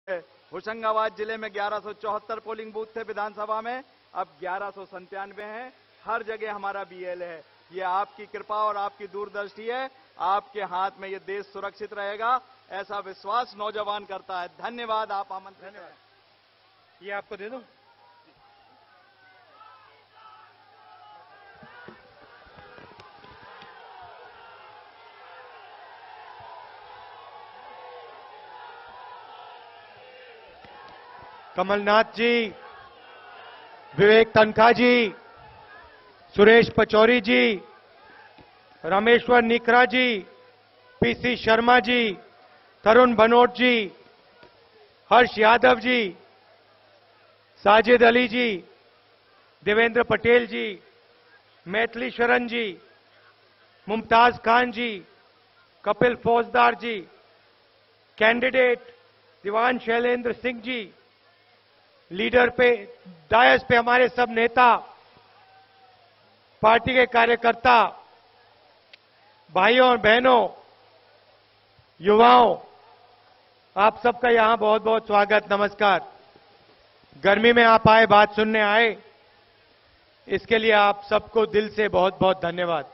होशंगाबाद जिले में 1174 polling booth थे विधानसभा में, अब 1197 हैं। हर जगह हमारा बीएल है। ये आपकी कृपा और आपकी दूरदृष्टि है। आपके हाथ में ये देश सुरक्षित रहेगा, ऐसा विश्वास नौजवान करता है। धन्यवाद। आप आमंत्रित हैं। ये आपको दे दूं। Kamalnath ji, Vivek Tankha ji, Suresh Pachauri ji, Rameshwar Nikra ji, PC Sharma ji, Tarun Bhanot ji, Harsh Yadav ji, Sajid Ali ji, Devendra Patel ji, Maithili Sharan ji, Mumtaz Khan ji, Kapil Faujdar ji, candidate Diwan Shailendra Singh ji, leader पे डायस पे हमारे सब नेता, पार्टी के कार्यकर्ता, भाइयों और बहनों, युवाओं, आप सबका यहां बहुत बहुत स्वागत, नमस्कार। गर्मी में आप आए, बात सुनने आए, इसके लिए आप सबको दिल से बहुत बहुत धन्यवाद।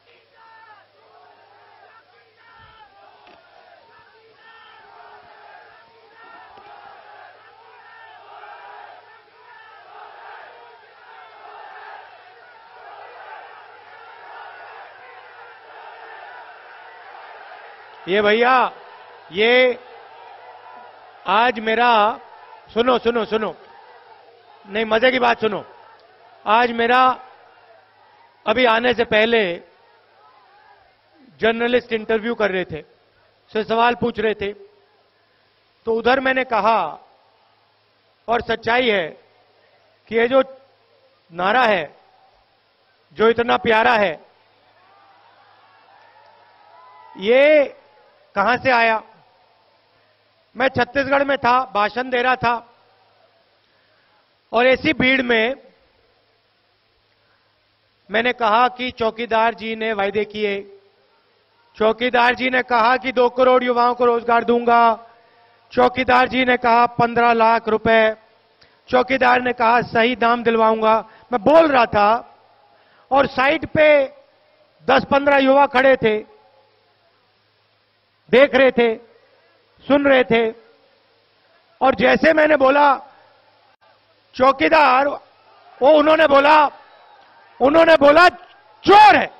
ये भैया, ये आज मेरा सुनो सुनो सुनो, नहीं मजे की बात सुनो। आज मेरा अभी आने से पहले जर्नलिस्ट इंटरव्यू कर रहे थे, से सवाल पूछ रहे थे, तो उधर मैंने कहा, और सच्चाई है कि ये जो नारा है, जो इतना प्यारा है, ये कहां से आया? मैं छत्तीसगढ़ में था, भाषण दे रहा था, और ऐसी भीड़ में मैंने कहा कि चौकीदार जी ने वायदे किए, चौकीदार जी ने कहा कि 2 करोड़ युवाओं को रोजगार दूंगा, चौकीदार जी ने कहा 15 लाख रुपए, चौकीदार ने कहा सही दाम दिलवाऊंगा। मैं बोल रहा था और साइड पे 10-15 युवा खड़े थे, देख रहे थे, सुन रहे थे, और जैसे मैंने बोला चौकीदार, वो उन्होंने बोला चोर है।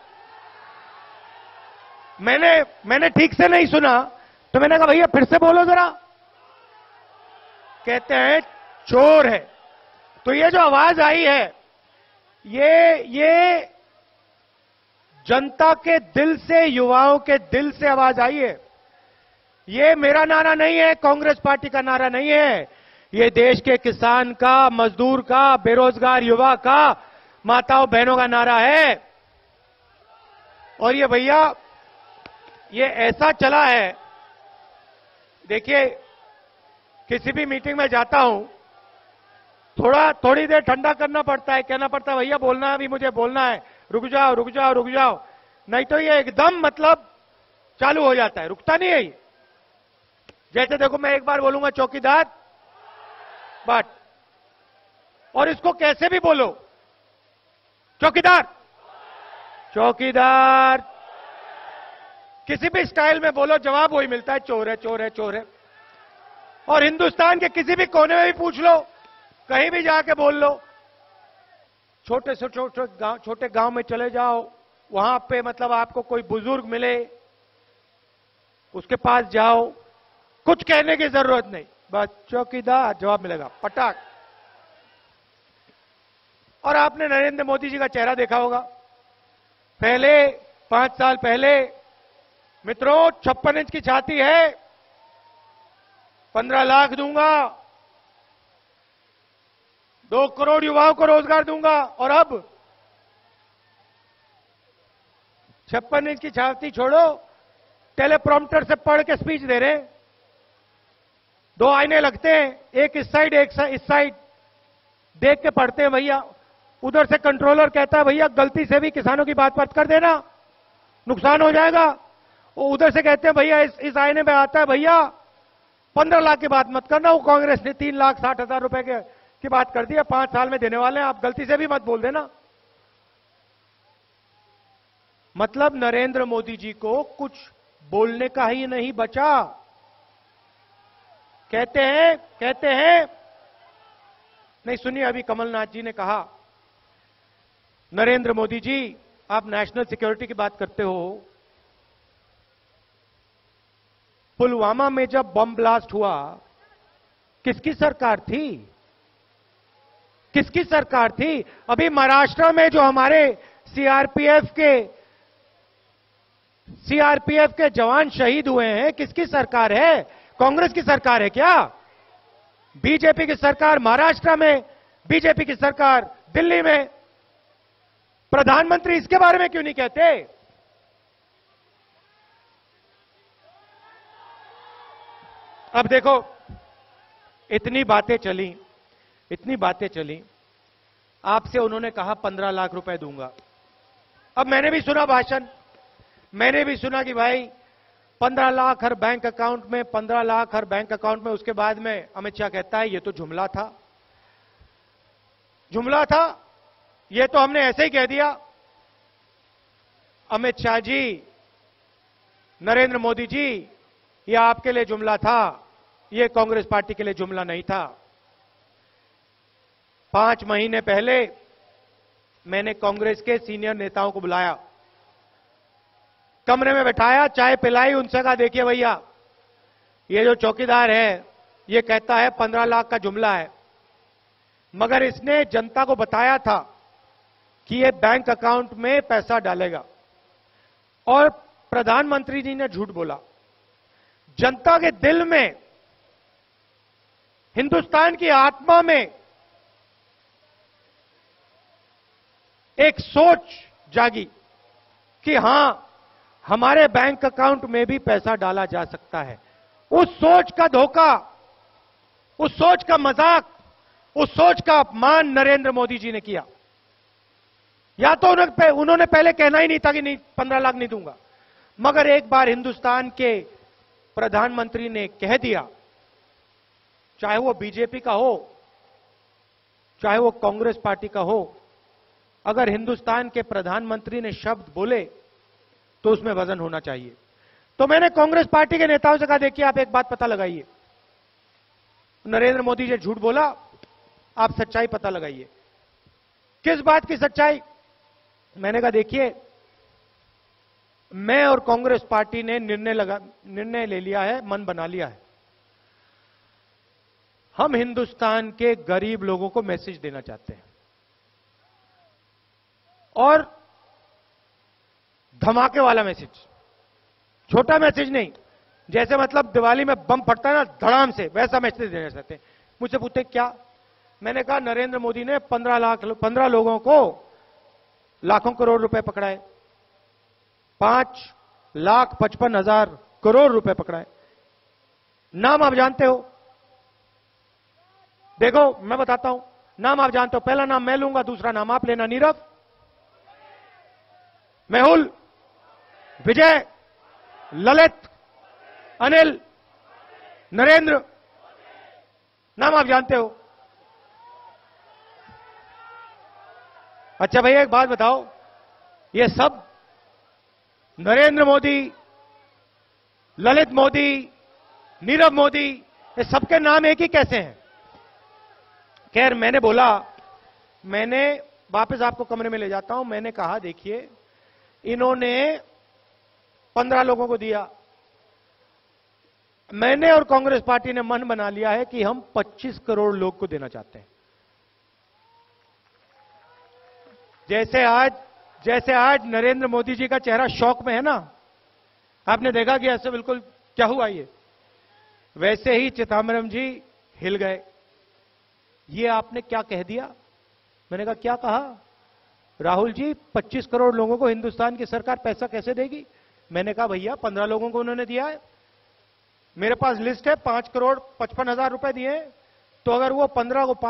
मैंने ठीक से नहीं सुना, तो मैंने कहा भैया फिर से बोलो जरा। कहते हैं चोर है। तो ये जो आवाज आई है, ये जनता के दिल से, युवाओं के दिल से आवाज आई है। ये मेरा नारा नहीं है, कांग्रेस पार्टी का नारा नहीं है, ये देश के किसान का, मजदूर का, बेरोजगार युवा का, माताओं बहनों का नारा है। और ये भैया, ये ऐसा चला है, देखिए किसी भी मीटिंग में जाता हूं, थोड़ी देर ठंडा करना पड़ता है, कहना पड़ता है भैया बोलना है, अभी मुझे बोलना है, रुक जाओ रुक जाओ रुक जाओ, नहीं तो ये एकदम मतलब चालू हो जाता है, रुकता नहीं है। जैसे देखो, मैं एक बार बोलूंगा चौकीदार, बट, और इसको कैसे भी बोलो, चौकीदार चौकीदार, किसी भी स्टाइल में बोलो, जवाब वही मिलता है, चोर है चोर है चोर है। और हिंदुस्तान के किसी भी कोने में भी पूछ लो, कहीं भी जाके बोल लो, छोटे से छोटे गांव में चले जाओ, वहां पे मतलब आपको कोई बुजुर्ग मिले, उसके पास जाओ, कुछ कहने की जरूरत नहीं, बस चौकीदार, जवाब मिलेगा पटाख। और आपने नरेंद्र मोदी जी का चेहरा देखा होगा, पहले 5 साल पहले, मित्रों 56 इंच की छाती है, 15 लाख दूंगा, 2 करोड़ युवाओं को रोजगार दूंगा, और अब 56 इंच की छाती छोड़ो, टेलीप्रॉम्प्टर से पढ़ के स्पीच दे रहे हैं। 2 आईने लगते हैं, एक इस साइड एक इस साइड, देख के पढ़ते हैं भैया। उधर से कंट्रोलर कहता है भैया गलती से भी किसानों की बात कर देना, नुकसान हो जाएगा। वो उधर से कहते हैं भैया इस आईने में आता है भैया 15 लाख की बात मत करना। वो कांग्रेस ने 3,60,000 रुपए की बात कर दी है, 5 साल में देने वाले हैं। आप गलती से भी मत बोल देना। मतलब नरेंद्र मोदी जी को कुछ बोलने का ही नहीं बचा। कहते हैं नहीं सुनिए, अभी कमलनाथ जी ने कहा, नरेंद्र मोदी जी आप नेशनल सिक्योरिटी की बात करते हो। पुलवामा में जब बम ब्लास्ट हुआ, किसकी सरकार थी? किसकी सरकार थी? अभी महाराष्ट्र में जो हमारे सीआरपीएफ के जवान शहीद हुए हैं, किसकी सरकार है? कांग्रेस की सरकार है क्या? बीजेपी की सरकार महाराष्ट्र में, बीजेपी की सरकार दिल्ली में। प्रधानमंत्री इसके बारे में क्यों नहीं कहते? अब देखो, इतनी बातें चली, आपसे उन्होंने कहा 15 लाख रुपए दूंगा। अब मैंने भी सुना भाषण, मैंने भी सुना कि भाई 15 लाख हर बैंक अकाउंट में, 15 लाख हर बैंक अकाउंट में। उसके बाद में अमित शाह कहता है ये तो जुमला था, ये तो हमने ऐसे ही कह दिया। अमित शाह जी, नरेंद्र मोदी जी, ये आपके लिए जुमला था, ये कांग्रेस पार्टी के लिए जुमला नहीं था। 5 महीने पहले मैंने कांग्रेस के सीनियर नेताओं को बुलाया, कमरे में बैठाया, चाय पिलाई, उनसे कहा देखिए भैया, ये जो चौकीदार है ये कहता है 15 लाख का जुमला है, मगर इसने जनता को बताया था कि ये बैंक अकाउंट में पैसा डालेगा। और प्रधानमंत्री जी ने झूठ बोला। जनता के दिल में, हिंदुस्तान की आत्मा में एक सोच जागी कि हां, हमारे बैंक अकाउंट में भी पैसा डाला जा सकता है। उस सोच का धोखा, उस सोच का मजाक, उस सोच का अपमान नरेंद्र मोदी जी ने किया। या तो उन्होंने पहले कहना ही नहीं था कि नहीं 15 लाख नहीं दूंगा, मगर एक बार हिंदुस्तान के प्रधानमंत्री ने कह दिया, चाहे वो बीजेपी का हो, चाहे वो कांग्रेस पार्टी का हो, अगर हिंदुस्तान के प्रधानमंत्री ने शब्द बोले तो उसमें वजन होना चाहिए। तो मैंने कांग्रेस पार्टी के नेताओं से कहा देखिए आप एक बात पता लगाइए, नरेंद्र मोदी जी झूठ बोला, आप सच्चाई पता लगाइए। किस बात की सच्चाई? मैंने कहा देखिए, मैं और कांग्रेस पार्टी ने निर्णय ले लिया है, मन बना लिया है। हम हिंदुस्तान के गरीब लोगों को मैसेज देना चाहते हैं, और धमाके वाला मैसेज, छोटा मैसेज नहीं, जैसे मतलब दिवाली में बम फटता है ना धड़ाम से, वैसा मैसेज देना चाहते हैं। मुझसे पूछते क्या? मैंने कहा नरेंद्र मोदी ने 15 लोगों को लाखों करोड़ रुपए पकड़ाए, 5,55,000 करोड़ रुपए पकड़ाए। नाम आप जानते हो? देखो मैं बताता हूं, नाम आप जानते हो। पहला नाम मैं लूंगा, दूसरा नाम आप लेना। नीरव, मेहुल, विजय, ललित, अनिल, नरेंद्र, नाम आप जानते हो। अच्छा भैया एक बात बताओ, ये सब नरेंद्र मोदी, ललित मोदी, नीरव मोदी, ये सबके नाम एक ही कैसे हैं? खैर मैंने बोला, मैंने वापस आपको कमरे में ले जाता हूं, मैंने कहा देखिए इन्होंने 15 लोगों को दिया, मैंने और कांग्रेस पार्टी ने मन बना लिया है कि हम 25 करोड़ लोग को देना चाहते हैं। जैसे आज नरेंद्र मोदी जी का चेहरा शौक में है ना, आपने देखा कि ऐसे बिल्कुल क्या हुआ ये, वैसे ही चिदंबरम जी हिल गए। ये आपने क्या कह दिया? मैंने कहा क्या कहा? राहुल जी 25 करोड़ लोगों को हिंदुस्तान की सरकार पैसा कैसे देगी? मैंने कहा भैया 15 लोगों को उन्होंने दिया है, मेरे पास लिस्ट है, 5,55,000 रुपए दिए, तो अगर वो 15 को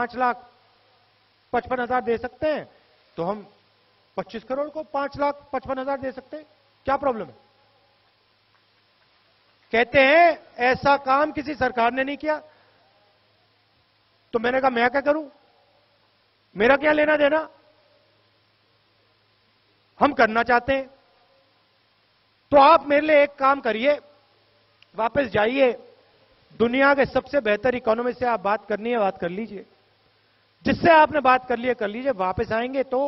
5,55,000 दे सकते हैं तो हम 25 करोड़ को 5,55,000 दे सकते हैं, क्या प्रॉब्लम है? कहते हैं ऐसा काम किसी सरकार ने नहीं किया। तो मैंने कहा मैं क्या करूं, मेरा क्या लेना देना, हम करना चाहते हैं। तो आप मेरे लिए एक काम करिए, वापस जाइए, दुनिया के सबसे बेहतर इकोनॉमिस्ट से आप बात करनी है, बात कर लीजिए, जिससे आपने बात कर लीजिए। वापस आएंगे तो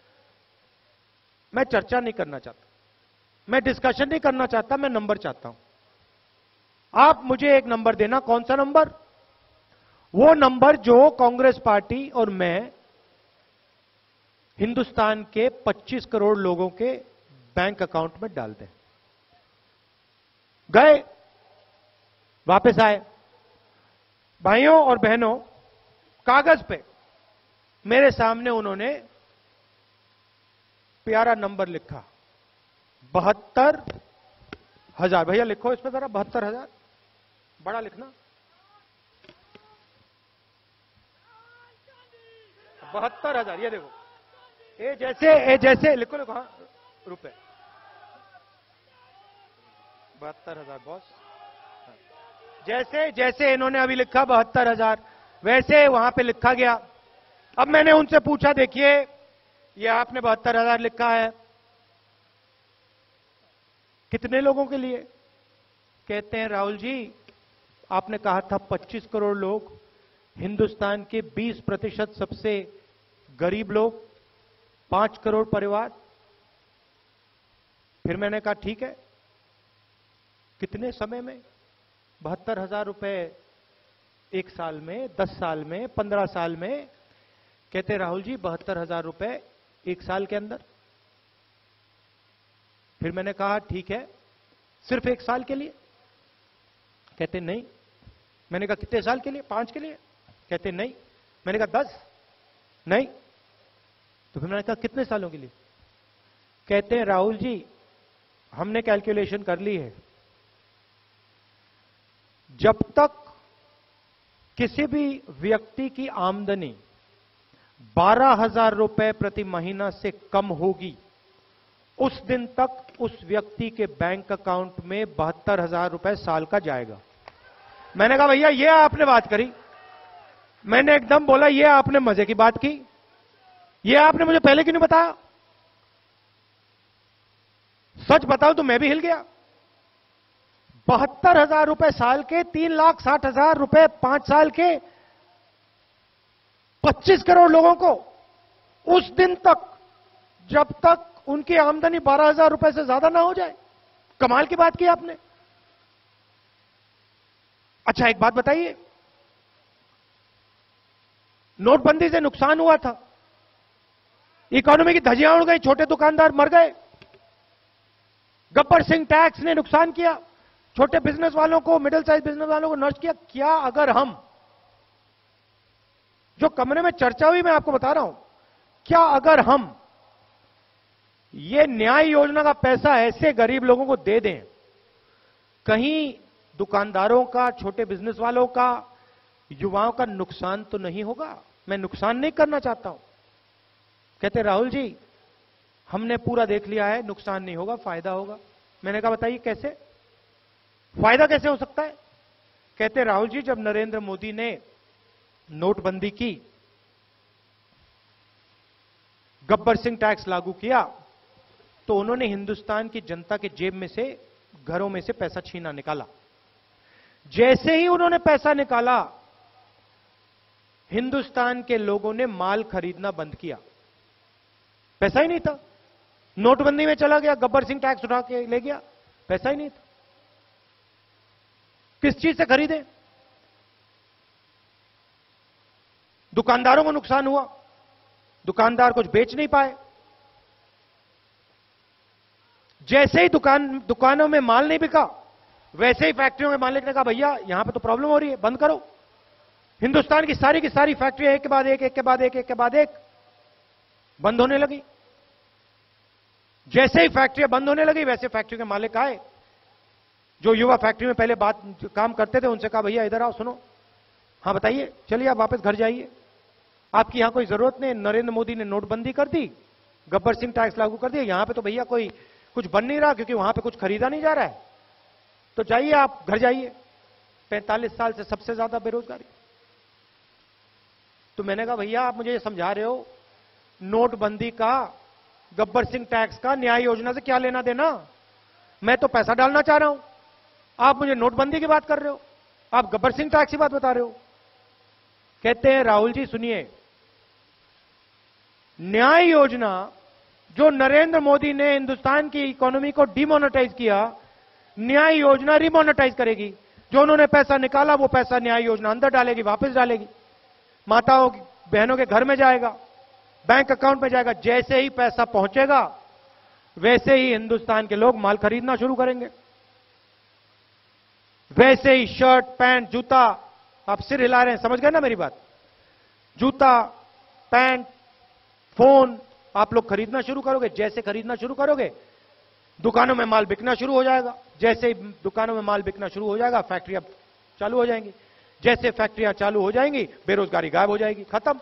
मैं चर्चा नहीं करना चाहता, मैं डिस्कशन नहीं करना चाहता, मैं नंबर चाहता हूं। आप मुझे एक नंबर देना। कौन सा नंबर? वो नंबर जो कांग्रेस पार्टी और मैं हिंदुस्तान के 25 करोड़ लोगों के बैंक अकाउंट में डाल दें। गए, वापस आए, भाइयों और बहनों, कागज पे मेरे सामने उन्होंने प्यारा नंबर लिखा, 72,000। भैया लिखो इस पे जरा, 72,000 बड़ा लिखना, 72,000। ये देखो, ये जैसे लिखो हाँ, रुपए 72,000 बॉस। जैसे इन्होंने अभी लिखा 72,000, वैसे वहां पे लिखा गया। अब मैंने उनसे पूछा, देखिए ये आपने 72,000 लिखा है, कितने लोगों के लिए? कहते हैं राहुल जी आपने कहा था 25 करोड़ लोग, हिंदुस्तान के 20% सबसे गरीब लोग, 5 करोड़ परिवार। फिर मैंने कहा ठीक है, कितने समय में? 72,000 रुपए 1 साल में, 10 साल में, 15 साल में? कहते राहुल जी 72,000 रुपए 1 साल के अंदर। फिर मैंने कहा ठीक है, सिर्फ 1 साल के लिए? कहते नहीं। मैंने कहा कितने साल के लिए? 5 के लिए? कहते नहीं। मैंने कहा 10? नहीं। तो फिर मैंने कहा कितने सालों के लिए? कहते हैं राहुल जी हमने कैलकुलेशन कर ली है, जब तक किसी भी व्यक्ति की आमदनी 12,000 रुपए प्रति महीना से कम होगी, उस दिन तक उस व्यक्ति के बैंक अकाउंट में 72,000 रुपए साल का जाएगा। मैंने कहा भैया ये आपने बात करी। मैंने एकदम बोला ये आपने मजे की बात की, ये आपने मुझे पहले क्यों नहीं बताया? सच बताओ तो मैं भी हिल गया। 72,000 रुपए साल के, 3,60,000 रुपए 5 साल के, 25 करोड़ लोगों को उस दिन तक जब तक उनकी आमदनी 12,000 रुपए से ज्यादा ना हो जाए। कमाल की बात की आपने। अच्छा एक बात बताइए, नोटबंदी से नुकसान हुआ था, इकोनॉमी की धज्जियां उड़ गई, छोटे दुकानदार मर गए, गब्बर सिंह टैक्स ने नुकसान किया, छोटे बिजनेस वालों को, मिडिल साइज बिजनेस वालों को नष्ट किया। क्या अगर हम, जो कमरे में चर्चा हुई मैं आपको बता रहा हूं, क्या अगर हम ये न्याय योजना का पैसा ऐसे गरीब लोगों को दे दें, कहीं दुकानदारों का, छोटे बिजनेस वालों का, युवाओं का नुकसान तो नहीं होगा? मैं नुकसान नहीं करना चाहता हूं। कहते राहुल जी हमने पूरा देख लिया है, नुकसान नहीं होगा, फायदा होगा। मैंने कहा बताइए कैसे, फायदा कैसे हो सकता है? कहते राहुल जी जब नरेंद्र मोदी ने नोटबंदी की, गब्बर सिंह टैक्स लागू किया, तो उन्होंने हिंदुस्तान की जनता के जेब में से, घरों में से पैसा छीना, निकाला। जैसे ही उन्होंने पैसा निकाला, हिंदुस्तान के लोगों ने माल खरीदना बंद किया। पैसा ही नहीं था, नोटबंदी में चला गया, गब्बर सिंह टैक्स उठा के ले गया, पैसा ही नहीं था। किस चीज से खरीदे? दुकानदारों को नुकसान हुआ, दुकानदार कुछ बेच नहीं पाए। जैसे ही दुकानों में माल नहीं बिका, वैसे ही फैक्ट्रियों के मालिक ने कहा भैया यहां पे तो प्रॉब्लम हो रही है, बंद करो। हिंदुस्तान की सारी फैक्ट्रियां एक के बाद एक बंद होने लगी। जैसे ही फैक्ट्रियां बंद होने लगी, वैसे फैक्ट्री के मालिक आए, जो युवा फैक्ट्री में पहले काम करते थे, उनसे कहा भैया इधर आओ, सुनो। हाँ बताइए, चलिए आप वापस घर जाइए, आपकी यहां कोई जरूरत नहीं। नरेंद्र मोदी ने नोटबंदी कर दी, गब्बर सिंह टैक्स लागू कर दिया, यहां पे तो भैया कोई कुछ बन नहीं रहा, क्योंकि वहां पे कुछ खरीदा नहीं जा रहा है। तो जाइए, आप घर जाइए, 45 साल से सबसे ज्यादा बेरोजगारी। तो मैंने कहा भैया आप मुझे ये समझा रहे हो नोटबंदी का, गब्बर सिंह टैक्स का, न्याय योजना से क्या लेना देना? मैं तो पैसा डालना चाह रहा हूं, आप मुझे नोटबंदी की बात कर रहे हो, आप गब्बर सिंह टैक्स की बात बता रहे हो। कहते हैं राहुल जी सुनिए, न्याय योजना जो नरेंद्र मोदी ने हिंदुस्तान की इकोनॉमी को डिमोनेटाइज किया, न्याय योजना रिमोनेटाइज करेगी। जो उन्होंने पैसा निकाला वो पैसा न्याय योजना अंदर डालेगी, वापस डालेगी, माताओं बहनों के घर में जाएगा, बैंक अकाउंट में जाएगा। जैसे ही पैसा पहुंचेगा वैसे ही हिंदुस्तान के लोग माल खरीदना शुरू करेंगे, वैसे ही शर्ट पैंट जूता, आप सिर हिला रहे हैं, समझ गए ना मेरी बात? जूता पैंट फोन आप लोग खरीदना शुरू करोगे। जैसे खरीदना शुरू करोगे दुकानों में माल बिकना शुरू हो जाएगा। जैसे ही दुकानों में माल बिकना शुरू हो जाएगा फैक्ट्रियां चालू हो जाएंगी। जैसे फैक्ट्रियां चालू हो जाएंगी बेरोजगारी गायब हो जाएगी, खत्म।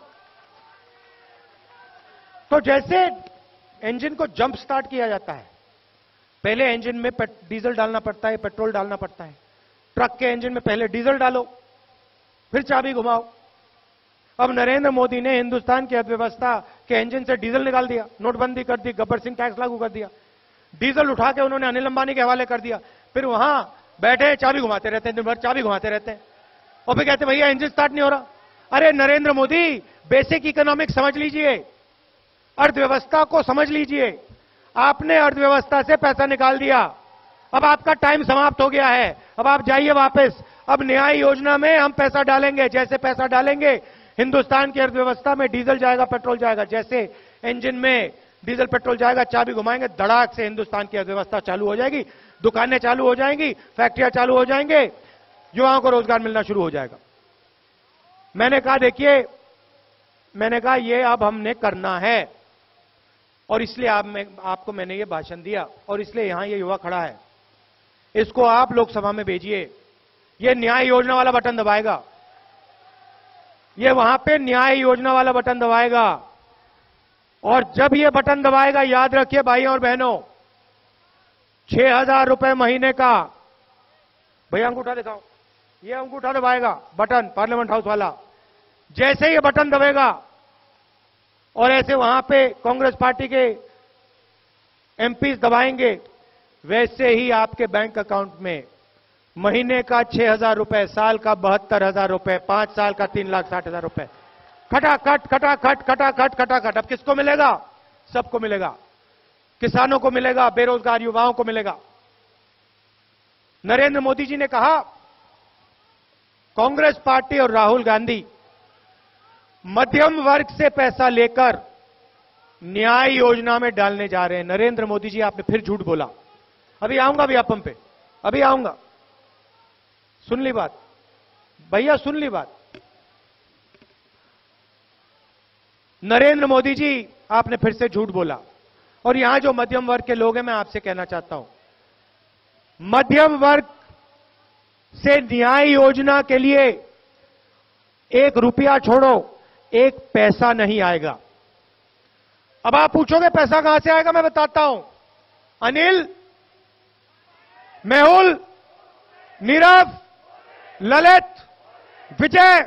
तो जैसे इंजन को जंप स्टार्ट किया जाता है, पहले इंजन में डीजल डालना पड़ता है, पेट्रोल डालना पड़ता है। ट्रक के इंजन में पहले डीजल डालो, फिर चाबी घुमाओ। अब नरेंद्र मोदी ने हिंदुस्तान की अर्थव्यवस्था के इंजन से डीजल निकाल दिया, नोटबंदी कर दी, गब्बर सिंह टैक्स लागू कर दिया, डीजल उठा के उन्होंने अनिल अंबानी के हवाले कर दिया। फिर वहां बैठे चाबी घुमाते रहते हैं, दिन भर चाबी घुमाते रहते हैं, और फिर कहते भैया इंजन स्टार्ट नहीं हो रहा। अरे नरेंद्र मोदी, बेसिक इकोनॉमिक्स समझ लीजिए, अर्थव्यवस्था को समझ लीजिए। आपने अर्थव्यवस्था से पैसा निकाल दिया, अब आपका टाइम समाप्त हो गया है, अब आप जाइए वापस। अब न्याय योजना में हम पैसा डालेंगे, जैसे पैसा डालेंगे हिंदुस्तान की अर्थव्यवस्था में डीजल जाएगा, पेट्रोल जाएगा। जैसे इंजन में डीजल पेट्रोल जाएगा, चाबी घुमाएंगे, धड़ाक से हिंदुस्तान की अर्थव्यवस्था चालू हो जाएगी, दुकानें चालू हो जाएंगी, फैक्ट्रियां चालू हो जाएंगे, युवाओं को रोजगार मिलना शुरू हो जाएगा। मैंने कहा देखिए, मैंने कहा ये अब हमने करना है, और इसलिए आपको मैंने ये भाषण दिया, और इसलिए यहां ये युवा खड़ा है, इसको आप लोकसभा में भेजिए। ये न्याय योजना वाला बटन दबाएगा, ये वहां पे न्याय योजना वाला बटन दबाएगा, और जब ये बटन दबाएगा याद रखिए भाइयों और बहनों, 6,000 रुपए महीने का, भैया अंगूठा दिखाओ, ये अंगूठा दबाएगा बटन पार्लियामेंट हाउस वाला। जैसे ये बटन दबेगा और ऐसे वहां पे कांग्रेस पार्टी के एमपीज दबाएंगे, वैसे ही आपके बैंक अकाउंट में महीने का 6,000 रुपए, साल का 72,000 रुपए, 5 साल का 3,60,000 रुपए, खटाखट खटाखट खटाखट खटाखट। अब किसको मिलेगा? सबको मिलेगा, किसानों को मिलेगा, बेरोजगार युवाओं को मिलेगा। नरेंद्र मोदी जी ने कहा कांग्रेस पार्टी और राहुल गांधी मध्यम वर्ग से पैसा लेकर न्याय योजना में डालने जा रहे हैं। नरेंद्र मोदी जी आपने फिर झूठ बोला। अभी आऊंगा व्यापम पे, अभी आऊंगा, सुन ली बात भैया, सुन ली बात। नरेंद्र मोदी जी आपने फिर से झूठ बोला, और यहां जो मध्यम वर्ग के लोग हैं मैं आपसे कहना चाहता हूं, मध्यम वर्ग से न्याय योजना के लिए 1 रुपया छोड़ो, 1 पैसा नहीं आएगा। अब आप पूछोगे पैसा कहां से आएगा, मैं बताता हूं। अनिल, मेहुल, नीरव, ललित, विजय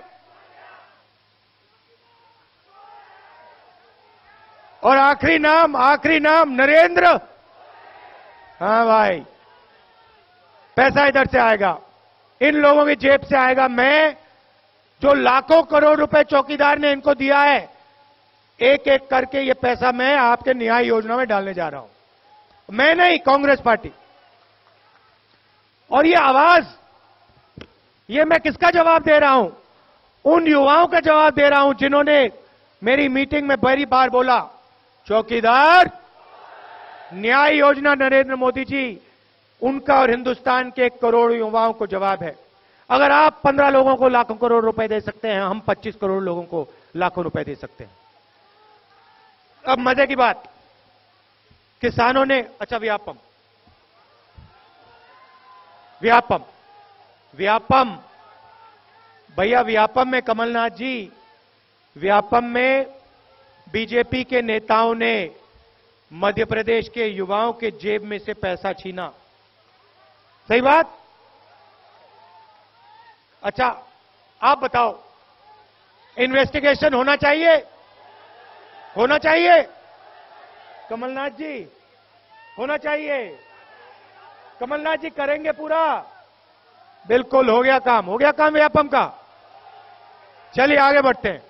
और आखिरी नाम नरेंद्र। हां भाई, पैसा इधर से आएगा, इन लोगों की जेब से आएगा। मैं जो लाखों करोड़ रुपए चौकीदार ने इनको दिया है, एक एक करके ये पैसा मैं आपके न्याय योजना में डालने जा रहा हूं। मैं नहीं, कांग्रेस पार्टी। और ये आवाज, ये मैं किसका जवाब दे रहा हूं? उन युवाओं का जवाब दे रहा हूं जिन्होंने मेरी मीटिंग में बड़ी बार बोला, चौकीदार, न्याय योजना नरेंद्र मोदी जी, उनका और हिंदुस्तान के 1 करोड़ युवाओं को जवाब है। अगर आप 15 लोगों को लाखों करोड़ रुपए दे सकते हैं, हम 25 करोड़ लोगों को लाखों रुपए दे सकते हैं। अब मजे की बात, किसानों ने, अच्छा व्यापम भैया, व्यापम में कमलनाथ जी, व्यापम में बीजेपी के नेताओं ने मध्य प्रदेश के युवाओं के जेब में से पैसा छीना। सही बात? अच्छा, आप बताओ, इन्वेस्टिगेशन होना चाहिए? होना चाहिए? कमलनाथ जी, होना चाहिए? कमलनाथ जी करेंगे पूरा? बिल्कुल, हो गया काम व्यापम का। चलिए आगे बढ़ते हैं।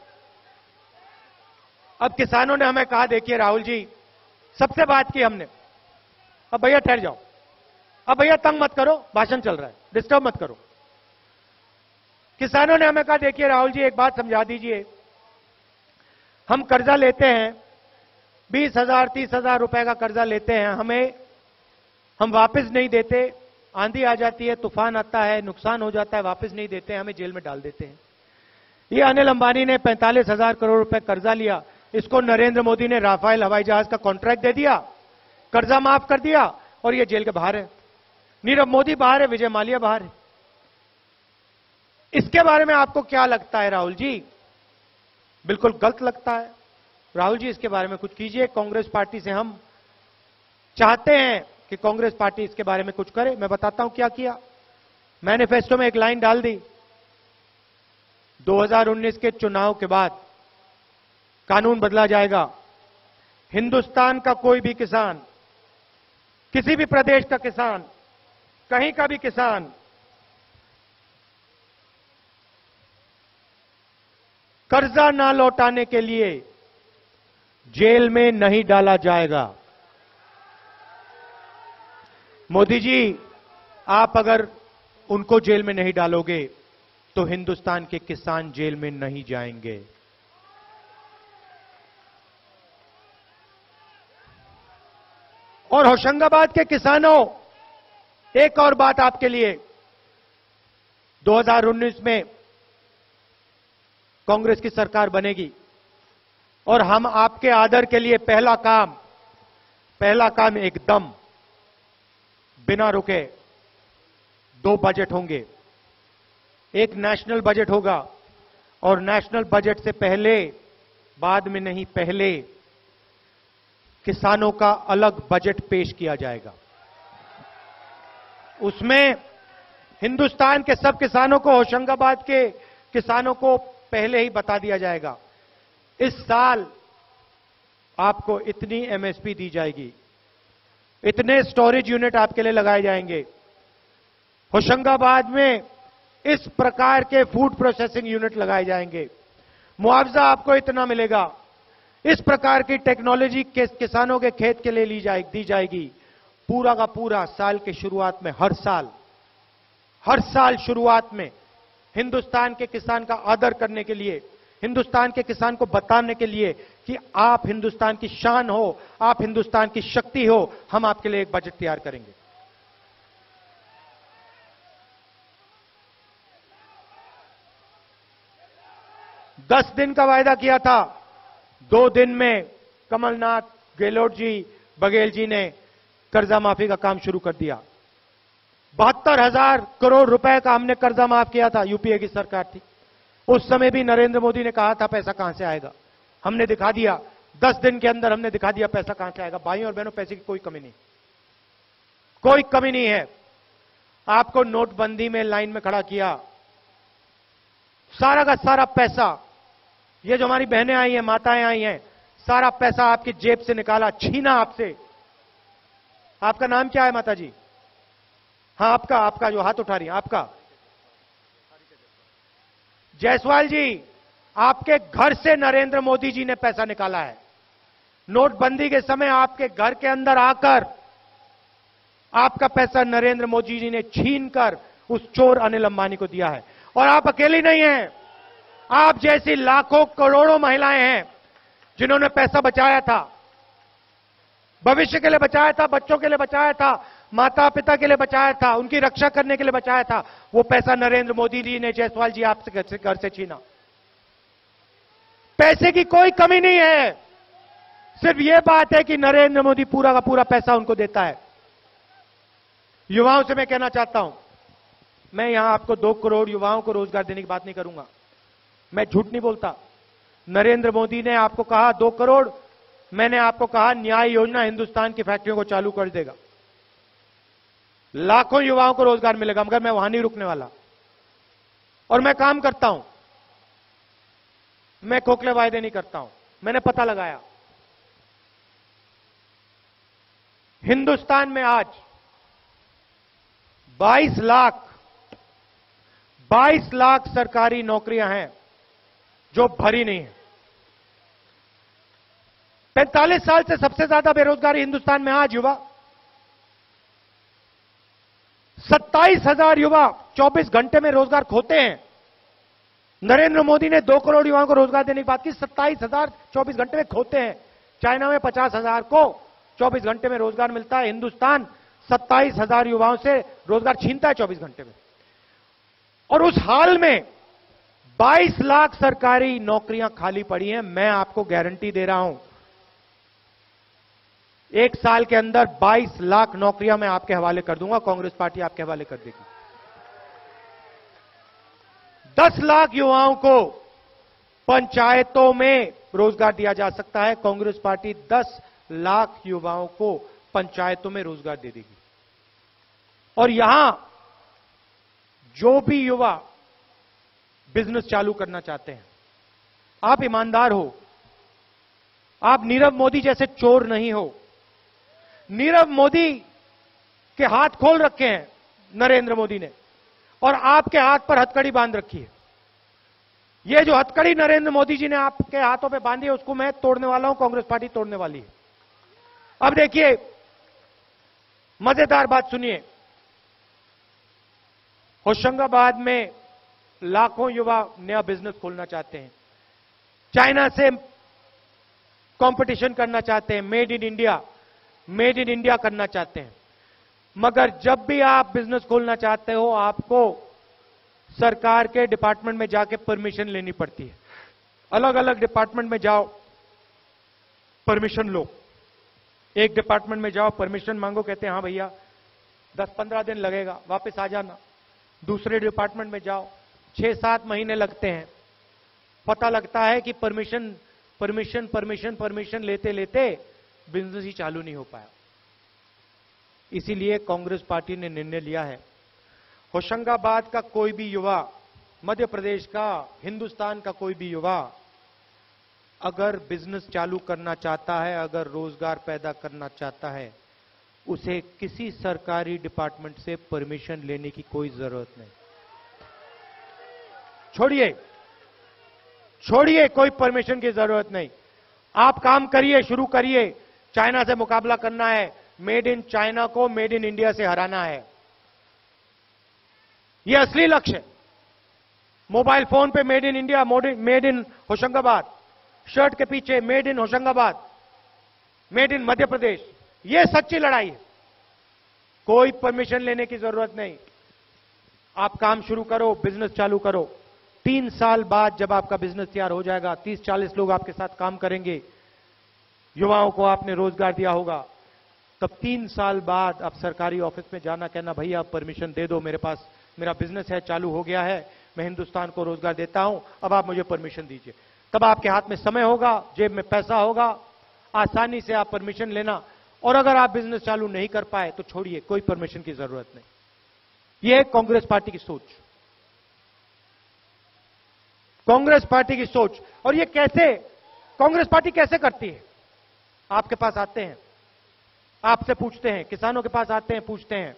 अब किसानों ने हमें कहा, देखिए राहुल जी, सबसे बात की हमने, अब भैया ठहर जाओ, अब भैया तंग मत करो, भाषण चल रहा है, डिस्टर्ब मत करो। किसानों ने हमें कहा, देखिए राहुल जी, एक बात समझा दीजिए, हम कर्जा लेते हैं, 20,000 30,000 रुपए का कर्जा लेते हैं, हम वापस नहीं देते, आंधी आ जाती है, तूफान आता है, नुकसान हो जाता है, वापस नहीं देते, हमें जेल में डाल देते हैं। ये अनिल अंबानी ने 45,000 करोड़ रुपए कर्जा लिया, इसको नरेंद्र मोदी ने राफेल हवाई जहाज का कॉन्ट्रैक्ट दे दिया, कर्जा माफ कर दिया, और ये जेल के बाहर है। नीरव मोदी बाहर है, विजय माल्या बाहर है। इसके बारे में आपको क्या लगता है राहुल जी? बिल्कुल गलत लगता है। राहुल जी, इसके बारे में कुछ कीजिए। कांग्रेस पार्टी से हम चाहते हैं कि कांग्रेस पार्टी इसके बारे में कुछ करे। मैं बताता हूं क्या किया। मैनिफेस्टो में एक लाइन डाल दी, 2019 के चुनाव के बाद कानून बदला जाएगा। हिंदुस्तान का कोई भी किसान, किसी भी प्रदेश का किसान, कहीं का भी किसान कर्जा ना लौटाने के लिए जेल में नहीं डाला जाएगा। मोदी जी, आप अगर उनको जेल में नहीं डालोगे तो हिंदुस्तान के किसान जेल में नहीं जाएंगे। और होशंगाबाद के किसानों, एक और बात आपके लिए, 2019 में कांग्रेस की सरकार बनेगी और हम आपके आदर के लिए पहला काम एकदम बिना रुके 2 बजट होंगे। एक नेशनल बजट होगा और नेशनल बजट से पहले, बाद में नहीं, पहले किसानों का अलग बजट पेश किया जाएगा। उसमें हिंदुस्तान के सब किसानों को, होशंगाबाद के किसानों को पहले ही बता दिया जाएगा, इस साल आपको इतनी एमएसपी दी जाएगी, इतने स्टोरेज यूनिट आपके लिए लगाए जाएंगे, होशंगाबाद में इस प्रकार के फूड प्रोसेसिंग यूनिट लगाए जाएंगे, मुआवजा आपको इतना मिलेगा, इस प्रकार की टेक्नोलॉजी के किसानों के खेत के लिए दी जाएगी। पूरा का पूरा साल के शुरुआत में, हर साल शुरुआत में हिंदुस्तान के किसान का आदर करने के लिए, हिंदुस्तान के किसान को बताने के लिए कि आप हिंदुस्तान की शान हो, आप हिंदुस्तान की शक्ति हो, हम आपके लिए एक बजट तैयार करेंगे। दस दिन का वायदा किया था, 2 दिन में कमलनाथ, गहलोत जी, बघेल जी ने कर्जा माफी का काम शुरू कर दिया। 72,000 करोड़ रुपए का हमने कर्जा माफ किया था, यूपीए की सरकार थी। उस समय भी नरेंद्र मोदी ने कहा था पैसा कहां से आएगा, हमने दिखा दिया, 10 दिन के अंदर हमने दिखा दिया पैसा कहां से आएगा। भाइयों और बहनों, पैसे की कोई कमी नहीं, कोई कमी नहीं है। आपको नोटबंदी में लाइन में खड़ा किया, सारा का सारा पैसा, ये जो हमारी बहनें आई हैं, माताएं आई हैं, सारा पैसा आपकी जेब से निकाला, छीना आपसे। आपका नाम क्या है माता जी? हाँ, आपका जो हाथ उठा रही है, आपका जायसवाल जी, आपके घर से नरेंद्र मोदी जी ने पैसा निकाला है। नोटबंदी के समय आपके घर के अंदर आकर आपका पैसा नरेंद्र मोदी जी ने छीनकर उस चोर अनिल अंबानी को दिया है। और आप अकेली नहीं हैं, आप जैसी लाखों करोड़ों महिलाएं हैं जिन्होंने पैसा बचाया था, भविष्य के लिए बचाया था, बच्चों के लिए बचाया था, माता पिता के लिए बचाया था, उनकी रक्षा करने के लिए बचाया था। वो पैसा नरेंद्र मोदी जी ने, जायसवाल जी, आपसे घर से छीना। पैसे की कोई कमी नहीं है, सिर्फ यह बात है कि नरेंद्र मोदी पूरा का पूरा पैसा उनको देता है। युवाओं से मैं कहना चाहता हूं, मैं यहां आपको 2 करोड़ युवाओं को रोजगार देने की बात नहीं करूंगा, मैं झूठ नहीं बोलता। नरेंद्र मोदी ने आपको कहा 2 करोड़, मैंने आपको कहा न्याय योजना हिंदुस्तान की फैक्ट्रियों को चालू कर देगा, लाखों युवाओं को रोजगार मिलेगा, मगर मैं वहां नहीं रुकने वाला। और मैं काम करता हूं, मैं खोखले वायदे नहीं करता हूं। मैंने पता लगाया, हिंदुस्तान में आज 22 लाख सरकारी नौकरियां हैं जो भरी नहीं है। 45 साल से सबसे ज्यादा बेरोजगारी हिंदुस्तान में आज युवा। 27,000 युवा 24 घंटे में रोजगार खोते हैं। नरेंद्र मोदी ने 2 करोड़ युवाओं को रोजगार देने की बात की, 27,000 24 घंटे में खोते हैं। चाइना में 50,000 को 24 घंटे में रोजगार मिलता है, हिंदुस्तान 27,000 युवाओं से रोजगार छीनता है 24 घंटे में। और उस हाल में 22 लाख सरकारी नौकरियां खाली पड़ी हैं। मैं आपको गारंटी दे रहा हूं, 1 साल के अंदर 22 लाख नौकरियां मैं आपके हवाले कर दूंगा, कांग्रेस पार्टी आपके हवाले कर देगी। 10 लाख युवाओं को पंचायतों में रोजगार दिया जा सकता है। कांग्रेस पार्टी 10 लाख युवाओं को पंचायतों में रोजगार दे देगी। और यहां जो भी युवा बिजनेस चालू करना चाहते हैं, आप ईमानदार हो, आप नीरव मोदी जैसे चोर नहीं हो। नीरव मोदी के हाथ खोल रखे हैं नरेंद्र मोदी ने, और आपके हाथ पर हथकड़ी बांध रखी है। ये जो हथकड़ी नरेंद्र मोदी जी ने आपके हाथों पे बांधी है, उसको मैं तोड़ने वाला हूं, कांग्रेस पार्टी तोड़ने वाली है। अब देखिए, मजेदार बात सुनिए। होशंगाबाद में लाखों युवा नया बिजनेस खोलना चाहते हैं, चाइना से कंपटीशन करना चाहते हैं, मेड इन इंडिया करना चाहते हैं। मगर जब भी आप बिजनेस खोलना चाहते हो, आपको सरकार के डिपार्टमेंट में जाके परमिशन लेनी पड़ती है। अलग अलग डिपार्टमेंट में जाओ, परमिशन लो। एक डिपार्टमेंट में जाओ, परमिशन मांगो, कहते हैं हाँ भैया 10-15 दिन लगेगा, वापस आ जाना। दूसरे डिपार्टमेंट में जाओ, 6-7 महीने लगते हैं। पता लगता है कि परमिशन लेते लेते बिजनेस ही चालू नहीं हो पाया। इसीलिए कांग्रेस पार्टी ने निर्णय लिया है, होशंगाबाद का कोई भी युवा, मध्य प्रदेश का, हिंदुस्तान का कोई भी युवा अगर बिजनेस चालू करना चाहता है, अगर रोजगार पैदा करना चाहता है, उसे किसी सरकारी डिपार्टमेंट से परमिशन लेने की कोई जरूरत नहीं। छोड़िए, कोई परमिशन की जरूरत नहीं। आप काम करिए, शुरू करिए। चाइना से मुकाबला करना है, मेड इन चाइना को मेड इन इंडिया से हराना है। यह असली लक्ष्य है। मोबाइल फोन पे made in India, made in Hoshangabad, shirt के पीछे made in Hoshangabad, made in Madhya Pradesh. यह सच्ची लड़ाई है। कोई परमिशन लेने की जरूरत नहीं। आप काम शुरू करो, बिजनेस चालू करो। 3 साल बाद जब आपका बिजनेस तैयार हो जाएगा, 30-40 लोग आपके साथ काम करेंगे, युवाओं को आपने रोजगार दिया होगा, तब 3 साल बाद आप सरकारी ऑफिस में जाना, कहना भैया आप परमिशन दे दो, मेरे पास मेरा बिजनेस है, चालू हो गया है, मैं हिंदुस्तान को रोजगार देता हूं, अब आप मुझे परमिशन दीजिए। तब आपके हाथ में समय होगा, जेब में पैसा होगा, आसानी से आप परमिशन लेना। और अगर आप बिजनेस चालू नहीं कर पाए तो छोड़िए, कोई परमिशन की जरूरत नहीं। यह है कांग्रेस पार्टी की सोच, कांग्रेस पार्टी की सोच। और ये कैसे, कांग्रेस पार्टी कैसे करती है? आपके पास आते हैं, आपसे पूछते हैं, किसानों के पास आते हैं, पूछते हैं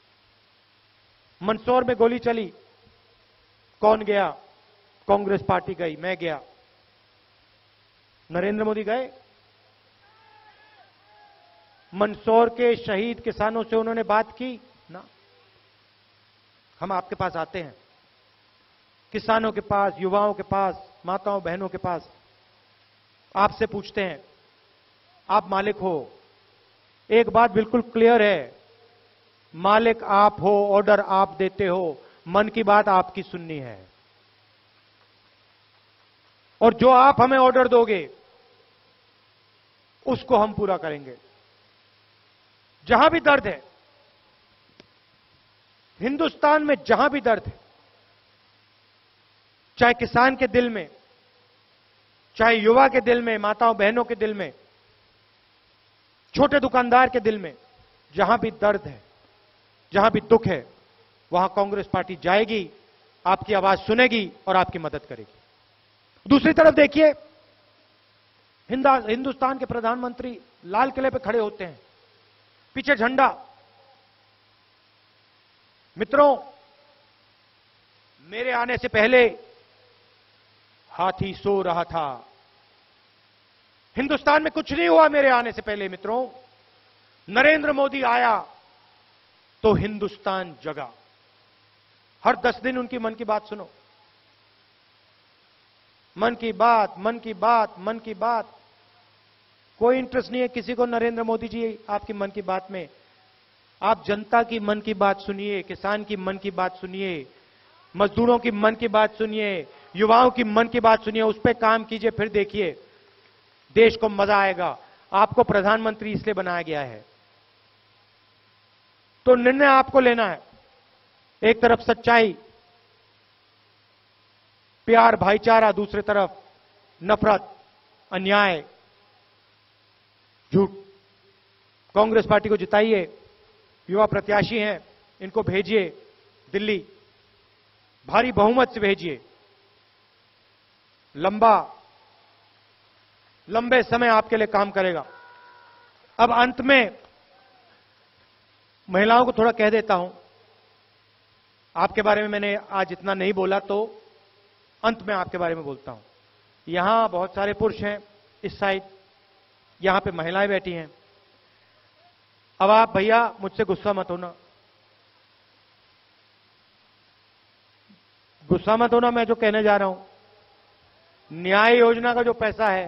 मंदसौर में गोली चली, कौन गया? कांग्रेस पार्टी गई, मैं गया। नरेंद्र मोदी गए? मंदसौर के शहीद किसानों से उन्होंने बात की ना? हम आपके पास आते हैं, किसानों के पास, युवाओं के पास, माताओं बहनों के पास, आपसे पूछते हैं, आप मालिक हो। एक बात बिल्कुल क्लियर है, मालिक आप हो, ऑर्डर आप देते हो, मन की बात आपकी सुननी है। और जो आप हमें ऑर्डर दोगे उसको हम पूरा करेंगे। जहां भी दर्द है, हिंदुस्तान में जहां भी दर्द है, चाहे किसान के दिल में, चाहे युवा के दिल में, माताओं बहनों के दिल में, छोटे दुकानदार के दिल में, जहां भी दर्द है, जहां भी दुख है, वहां कांग्रेस पार्टी जाएगी आपकी आवाज सुनेगी और आपकी मदद करेगी। दूसरी तरफ देखिए, हिंदुस्तान के प्रधानमंत्री लाल किले पे खड़े होते हैं, पीछे झंडा। मित्रों, मेरे आने से पहले हाथी सो रहा था। हिंदुस्तान में कुछ नहीं हुआ मेरे आने से पहले मित्रों। नरेंद्र मोदी आया तो हिंदुस्तान जगा। हर 10 दिन उनकी मन की बात सुनो। मन की बात, मन की बात, मन की बात। कोई इंटरेस्ट नहीं है किसी को नरेंद्र मोदी जी आपकी मन की बात में। आप जनता की मन की बात सुनिए, किसान की मन की बात सुनिए, मजदूरों की मन की बात सुनिए, युवाओं की मन की बात सुनिए, उस पर काम कीजिए, फिर देखिए देश को मजा आएगा। आपको प्रधानमंत्री इसलिए बनाया गया है, तो निर्णय आपको लेना है। एक तरफ सच्चाई, प्यार, भाईचारा, दूसरी तरफ नफरत, अन्याय, झूठ। कांग्रेस पार्टी को जिताइए, युवा प्रत्याशी हैं, इनको भेजिए दिल्ली, भारी बहुमत से भेजिए। लंबे समय आपके लिए काम करेगा। अब अंत में महिलाओं को थोड़ा कह देता हूं। आपके बारे में मैंने आज इतना नहीं बोला, तो अंत में आपके बारे में बोलता हूं। यहां बहुत सारे पुरुष हैं, इस साइड यहां पे महिलाएं बैठी हैं। अब आप भैया मुझसे गुस्सा मत होना, गुस्सा मत होना। मैं जो कहने जा रहा हूं, न्याय योजना का जो पैसा है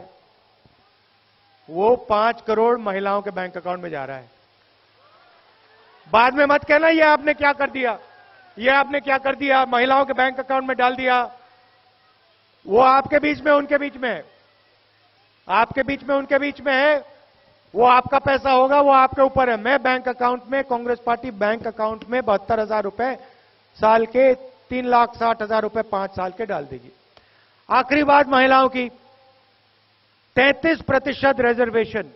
वो 5 करोड़ महिलाओं के बैंक अकाउंट में जा रहा है। बाद में मत कहना ये आपने क्या कर दिया, ये आपने क्या कर दिया, महिलाओं के बैंक अकाउंट में डाल दिया। वो आपके बीच में उनके बीच में है, आपके बीच में उनके बीच में है। वो आपका पैसा होगा, वो आपके ऊपर है। मैं बैंक अकाउंट में, कांग्रेस पार्टी बैंक अकाउंट में 72,000 रुपए साल के, 3,60,000 रुपए 5 साल के डाल देगी। आखिरी बात महिलाओं की, 33% रिजर्वेशन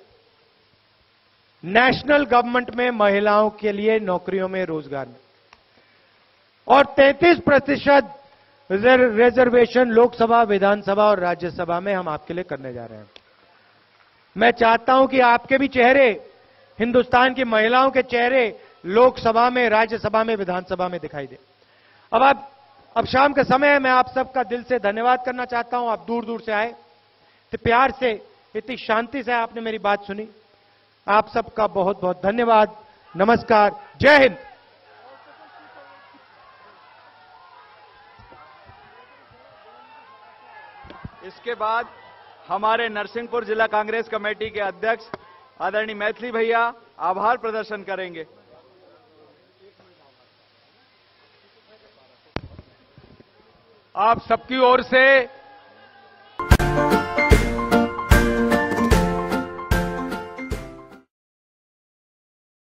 नेशनल गवर्नमेंट में महिलाओं के लिए नौकरियों में, रोजगार में, और 33% रिजर्वेशन लोकसभा, विधानसभा और राज्यसभा में हम आपके लिए करने जा रहे हैं। मैं चाहता हूं कि आपके भी चेहरे, हिंदुस्तान की महिलाओं के चेहरे लोकसभा में, राज्यसभा में, विधानसभा में दिखाई दे। अब शाम का समय है, मैं आप सबका दिल से धन्यवाद करना चाहता हूं। आप दूर दूर से आए, तो प्यार से, इतनी शांति से आपने मेरी बात सुनी। आप सबका बहुत बहुत धन्यवाद। नमस्कार, जय हिंद। इसके बाद हमारे नरसिंहपुर जिला कांग्रेस कमेटी के अध्यक्ष आदरणीय मैथिली भैया आभार प्रदर्शन करेंगे। आप सबकी ओर से